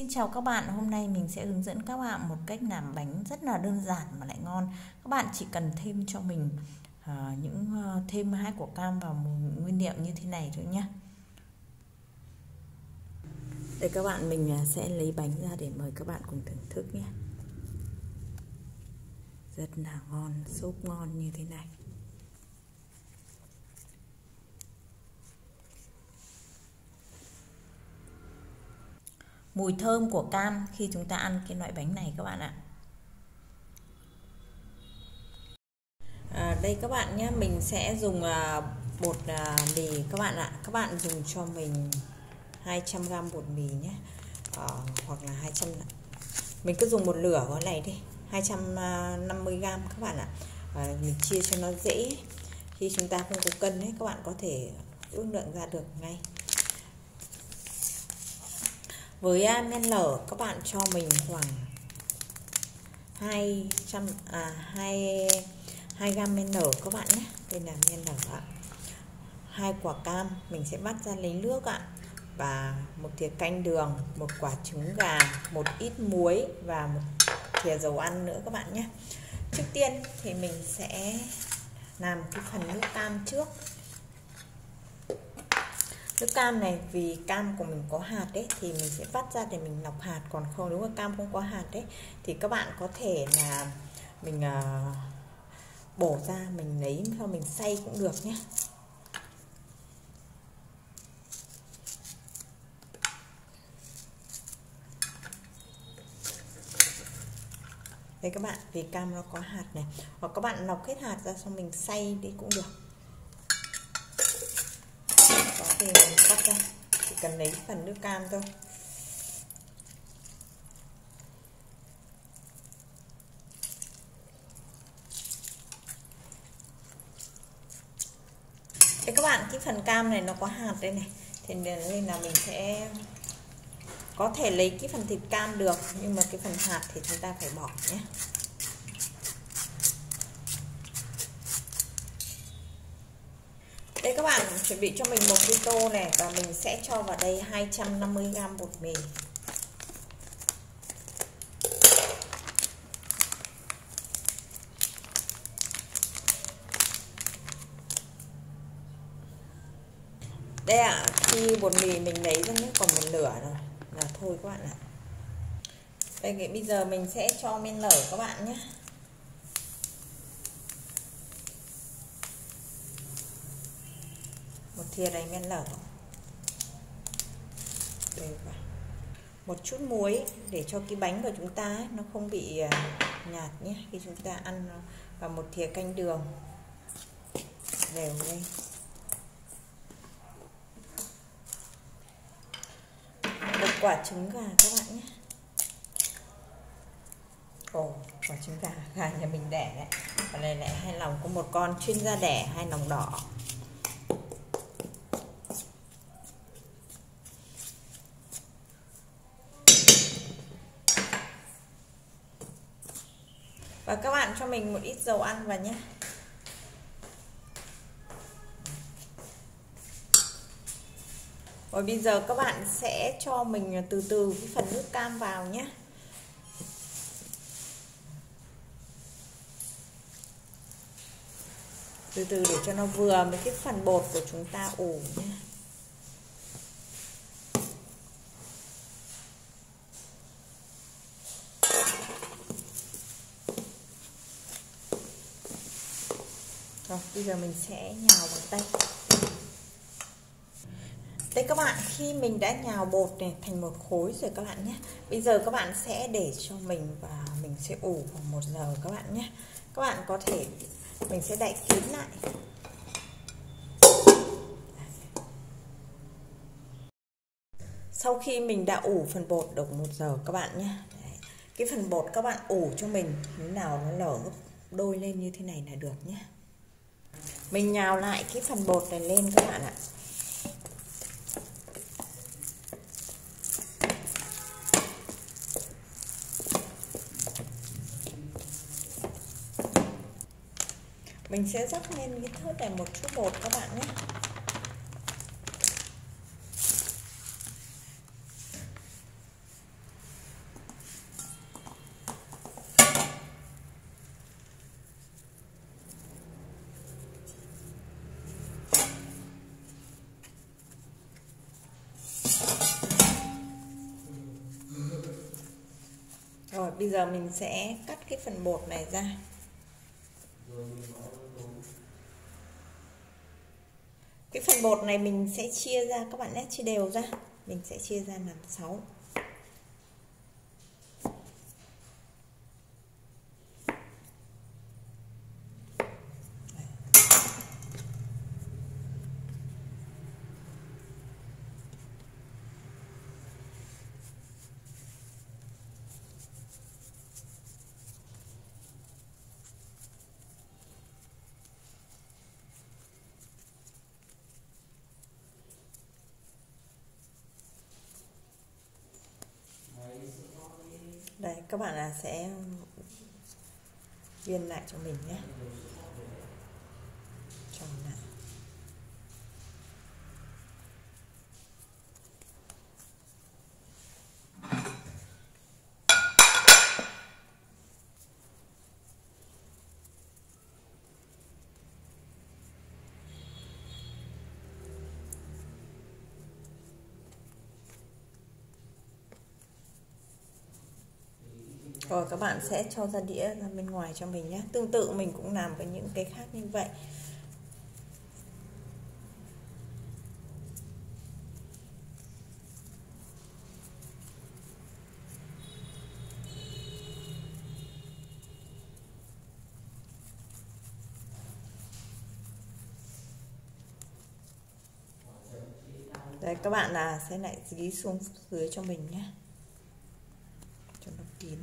Xin chào các bạn, hôm nay mình sẽ hướng dẫn các bạn một cách làm bánh rất là đơn giản mà lại ngon. Các bạn chỉ cần thêm cho mình thêm 2 quả cam vào một nguyên liệu như thế này thôi nhé. Đây các bạn, mình sẽ lấy bánh ra để mời các bạn cùng thưởng thức nhé. Rất là ngon, súp ngon như thế này. Mùi thơm của cam khi chúng ta ăn cái loại bánh này các bạn ạ. Đây các bạn nhé, mình sẽ dùng bột mì các bạn ạ. Các bạn dùng cho mình 200g bột mì nhé, hoặc là 200, mình cứ dùng một nửa cái này đi, 250g các bạn ạ. Mình chia cho nó dễ, khi chúng ta không có cân ấy, các bạn có thể ước lượng ra được ngay. Với men lở các bạn cho mình khoảng 2 gam men lở các bạn nhé. Đây là men lở ạ. 2 quả cam mình sẽ vắt ra lấy nước ạ, và một thìa canh đường, một quả trứng gà, một ít muối và một thìa dầu ăn nữa các bạn nhé. Trước tiên thì mình sẽ làm cái phần nước cam trước. Nước cam này vì cam của mình có hạt đấy thì mình sẽ vắt ra để mình lọc hạt, còn không nếu mà cam không có hạt đấy thì các bạn có thể là mình bổ ra mình lấy cho mình xay cũng được nhé. Đây các bạn, vì cam nó có hạt này, hoặc các bạn lọc hết hạt ra xong mình xay đi cũng được. Có thì mình cắt ra, chỉ cần lấy phần nước cam thôi. Đây các bạn, cái phần cam này nó có hạt đây này, thì nên là mình sẽ có thể lấy cái phần thịt cam được, nhưng mà cái phần hạt thì chúng ta phải bỏ nhé. Đây các bạn, chuẩn bị cho mình một cái tô này và mình sẽ cho vào đây 250g bột mì. Đây ạ, khi bột mì mình lấy ra nước còn một nửa rồi là thôi các bạn ạ. Đây, bây giờ mình sẽ cho men lở các bạn nhé. Một thìa đầy men lở. Đây vào. Một chút muối để cho cái bánh của chúng ta ấy, nó không bị nhạt nhé khi chúng ta ăn, và một thìa canh đường đều lên. Một quả trứng gà các bạn nhé. Quả trứng gà nhà mình đẻ đấy. Và này lại hai lòng, có một con chuyên gia đẻ 2 lòng đỏ. Và các bạn cho mình một ít dầu ăn vào nhé. Và bây giờ các bạn sẽ cho mình từ từ cái phần nước cam vào nhé. Từ từ để cho nó vừa với cái phần bột của chúng ta ủ nhé. Rồi, bây giờ mình sẽ nhào bằng tay. Đây các bạn, khi mình đã nhào bột này thành một khối rồi các bạn nhé. Bây giờ các bạn sẽ để cho mình và mình sẽ ủ khoảng 1 giờ các bạn nhé. Các bạn có thể, mình sẽ đậy kín lại. Sau khi mình đã ủ phần bột được 1 giờ các bạn nhé. Đấy. Cái phần bột các bạn ủ cho mình thế nào nó nở gấp đôi lên như thế này là được nhé. Mình nhào lại cái phần bột này lên các bạn ạ. Mình sẽ rắc lên cái thớt này một chút bột các bạn nhé. Rồi bây giờ mình sẽ cắt cái phần bột này ra. Cái phần bột này mình sẽ chia ra các bạn nhé, chia đều ra. Mình sẽ chia ra làm 6. Đây các bạn là sẽ viên lại cho mình nhé, tròn lại. Rồi các bạn sẽ cho ra đĩa ra bên ngoài cho mình nhé. Tương tự mình cũng làm với những cái khác như vậy. Đấy các bạn là sẽ lại dí xuống dưới cho mình nhé, cho nó kín.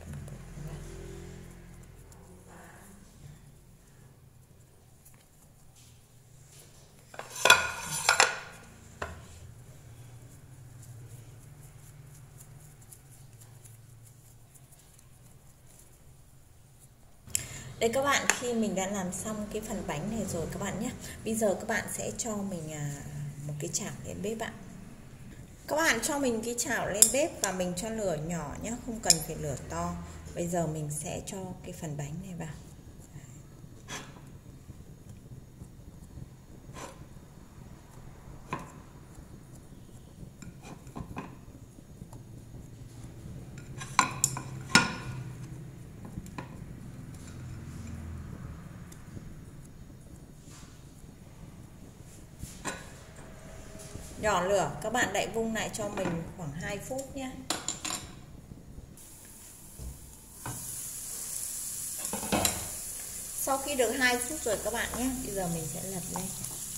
Đây các bạn, khi mình đã làm xong cái phần bánh này rồi các bạn nhé. Bây giờ các bạn sẽ cho mình một cái chảo lên bếp ạ. Các bạn cho mình cái chảo lên bếp và mình cho lửa nhỏ nhé, không cần phải lửa to. Bây giờ mình sẽ cho cái phần bánh này vào. Nhỏ lửa, các bạn đậy vung lại cho mình khoảng 2 phút nhé. Sau khi được 2 phút rồi các bạn nhé, bây giờ mình sẽ lật lên.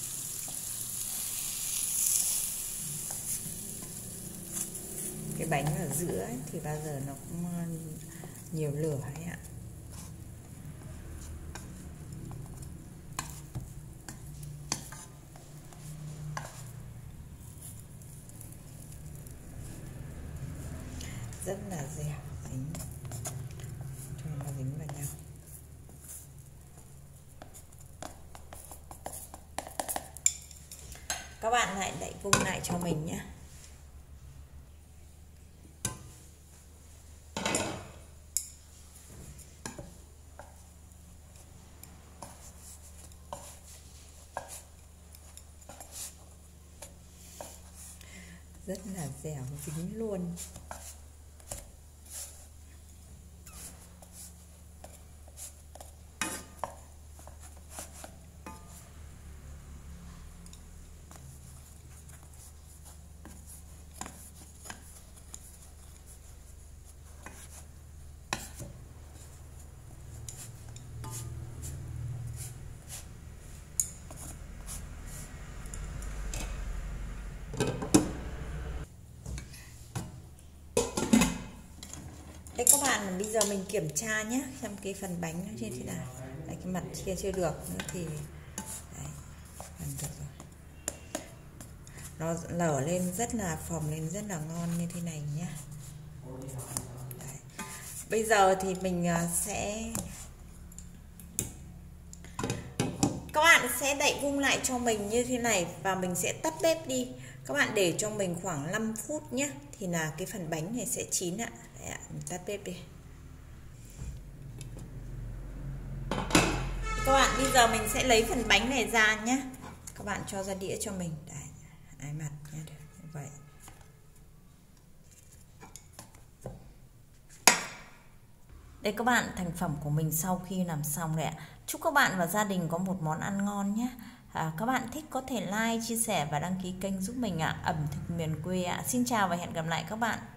Cái bánh ở giữa ấy, thì bao giờ nó cũng nhiều lửa ấy ạ. Rất là dẻo, dính, cho nó dính vào nhau. Các bạn lại đậy vung lại cho mình nhé. Rất là dẻo, dính luôn. Đây các bạn, bây giờ mình kiểm tra nhé, xem cái phần bánh nó như thế nào. Đấy, cái mặt kia chưa được nữa thì đấy, phần được rồi. Nó lở lên rất là phồng lên rất là ngon như thế này nhé. Đấy. Bây giờ thì mình sẽ, các bạn sẽ đậy vung lại cho mình như thế này và mình sẽ tắt bếp đi. Các bạn để cho mình khoảng 5 phút nhé, thì là cái phần bánh này sẽ chín ạ. Đấy ạ, mình tắt bếp đi. Các bạn, bây giờ mình sẽ lấy phần bánh này ra nhé. Các bạn cho ra đĩa cho mình. Đấy, ái mặt nhé, như vậy. Đây các bạn, thành phẩm của mình sau khi làm xong đấy ạ. Chúc các bạn và gia đình có một món ăn ngon nhé. Các bạn thích có thể like, chia sẻ và đăng ký kênh giúp mình ạ. Ẩm thực miền quê ạ. Xin chào và hẹn gặp lại các bạn.